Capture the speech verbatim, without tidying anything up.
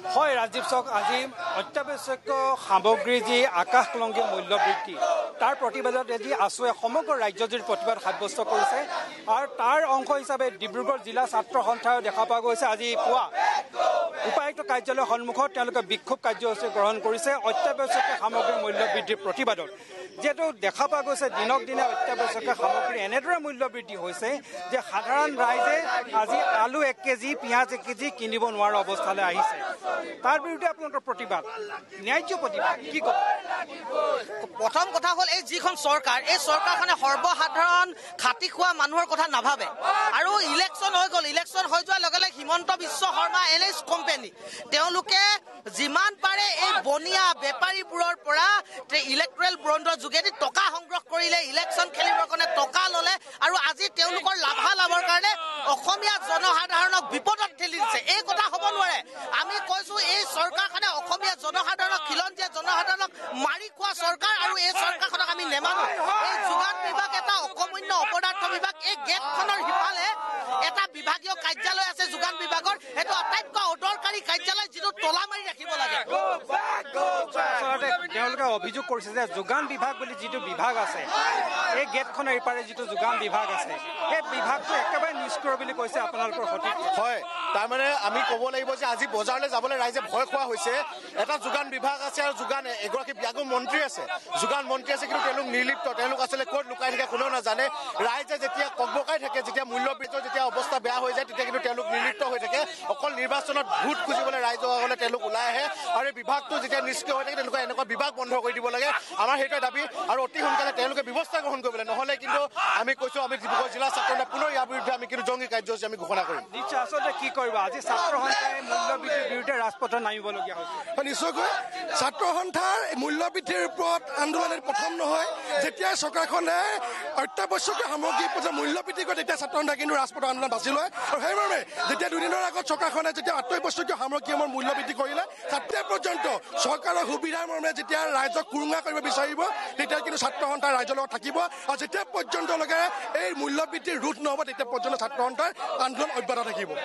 হয় ৰাজীৱ চক আজি অত্যাৱশ্যকীয় সামগ্ৰী যি আকাশলংঘী মূল্য বৃদ্ধি তাৰ প্ৰতিবাদত আজি আছুৱে সমগ্ৰ ৰাজ্যজুৰি প্ৰতিবাদ সাব্যস্ত কৰিছে আৰু তাৰ অংশ হিচাপে ডিব্ৰুগড় জিলা ছাত্ৰ সন্থাও দেখা পোৱা গৈছে আজি পুৱা উপায়ুক্ত কাৰ্যালয়ৰ সন্মুখত তেওঁলোকে বিক্ষোভ কাৰ্যসূচী গ্ৰহণ কৰিছে অত্যাৱশ্যকীয় সামগ্ৰীৰ মূল্য বৃদ্ধিৰ প্ৰতিবাদত যেহেতু দেখা পোৱা গৈছে দিনক দিনে অত্যাৱশ্যকীয় সামগ্ৰী এনেদৰে মূল্য বৃদ্ধি হৈছে যে সাধাৰণ ৰাইজে আজি আলু এক কেজি পিঁয়াজ এক কেজি কিনিব নোৱাৰা অৱস্থালৈ আহিছে তাৰ বিৰুদ্ধে আপোনালোকৰ প্ৰতিবাদ ন্যায্য প্ৰতিবাদ কি ক'ব প্ৰথম কথা হ'ল এই যিখন চৰকাৰ এই চৰকাৰখনে সৰ্বসাধাৰণ খাটি খোৱা মানুহৰ কথা নাভাবে আৰু ইলেকশ্যন হৈ গ'ল ইলেকশ্যন হৈ যোৱাৰ লগে লগে হিমন্ত বিশ্ব শৰ্মা এলএইচ কোম্পানী তেওঁলোকে যিমান পাৰে এই বনিয়া বেপাৰীবোৰৰ পৰা ইলেক্ট্ৰেল বণ্ডৰ যোগেদি টকা সংগ্ৰহ কৰিলে ইলেকশ্যন খেলিবৰ কাৰণে টকা ল'লে আৰু আজি তেওঁলোকৰ লাভালাভৰ কাৰণে অসমীয়া জনসাধাৰণক বিপদত ঠেলি দিছে এই কথা হ'ব নোৱাৰে আমি কৈছো এই চৰকাৰখনে অসমীয়া জনসাধাৰণক খিলঞ্জীয়া জনসাধাৰণক মাৰি খোৱা চৰকাৰ আৰু এই চৰকাৰখনক আমি নেমানো এই যোগান বিভাগ এটা অকমূল্য অপদাৰ্থ বিভাগ এই গেটখনৰ সিফালে এটা বিভাগীয় কাৰ্যালয় আছে যোগান বিভাগৰ সেইটো আটাইতকৈ অদৰকাৰী কাৰ্যালয় যিটো তলা মাৰি ৰাখিব লাগে তেওঁলোকে অভিযোগ কৰিছে যে যোগান বিভাগ বুলি যিটো বিভাগ আছে এই গেটখনৰ ইপাৰে যিটো যোগান বিভাগ আছে সেই বিভাগটো একেবাৰে নিষ্ক্ৰিয় বুলি কৈছে আপোনালোকৰ সঠিক হয় তাৰমানে আমি ক'ব লাগিব যে আজি বজাৰলৈ যাবলৈ ৰাইজে ভয় খোৱা হৈছে এটা যোগান বিভাগ আছে আৰু যোগান এগৰাকী বিভাগীয় মন্ত্ৰী আছে যোগান মন্ত্ৰী আছে কিন্তু তেওঁলোক নিৰ্লিপ্ত তেওঁলোক আচলতে ক'ত লুকাই থাকে কোনেও নাজানে ৰাইজে যেতিয়া ককবকাই থাকে যেতিয়া মূল্য বৃদ্ধিৰ যেতিয়া অৱস্থা বেয়া হৈ যায় তেতিয়া কিন্তু তেওঁলোক নিৰ্লিপ্ত হৈ থাকে অকল নিৰ্বাচনত ভোট খুজিবলৈ ৰাইজসকলে তেওঁলোক ওলাই আহে আৰু এই বিভাগটো যেতিয়া নিষ্ক্ৰিয় হৈ থাকে তেওঁলোকে এনেকুৱা বিভাগ বন্ধ কৰি দিব লাগে আমাৰ সেইটোৱে দাবী আৰু অতি সোনকালে তেওঁলোকে ব্যৱস্থা গ্ৰহণ কৰিবলৈ নহ'লে কিন্তু আমি কৈছোঁ আমি ডিব্ৰুগড় জিলা ছাত্ৰ পুনৰ ইয়াৰ বিৰুদ্ধে আমি কিন্তু জংগী কাৰ্যসূচী আমি ঘোষণা কৰিম নিশ্চয় আচলতে কি কৰিব আজি ছাত্ৰ সন্থাই মূল্য বৃদ্ধিৰ বিৰুদ্ধে ৰাজপথত নামিবলগীয়া হৈছে নিশ্চয়কৈ ছাত্ৰ সন্থাৰ মূল্য বৃদ্ধিৰ ওপৰত আন্দোলনৰ প্ৰথম নহয় যেতিয়া চৰকাৰখনে অত্যাৱশ্যকীয় সামগ্ৰীৰ ওপৰত মূল্য বৃদ্ধি কৰে তেতিয়া ছাত্ৰ সন্থাই কিন্তু ৰাজপথৰ আন্দোলন বাছি লয় আৰু সেইবাবে যেতিয়া দুদিনৰ আগত চৰকাৰখনে যেতিয়া অত্যাৱশ্যকীয় সামগ্ৰীসমূহৰ মূল্য বৃদ্ধি কৰিলে তাতে পৰ্যন্ত চৰকাৰৰ সুবিধাৰ মৰ্মে যেতিয়া ৰাইজক কুৰুঙা কৰিব বিচাৰিব তেতিয়া কিন্তু ছাত্ৰ সন্থা ৰাইজৰ লগত থাকিব আৰু যেতিয়া পৰ্যন্তলৈকে এই মূল্য বৃদ্ধিৰ ৰোধ নহ'ব তেতিয়া পৰ্যন্ত ছাত্ৰ সন্থাৰ আন্দোলন অব্যাহত থাকিব।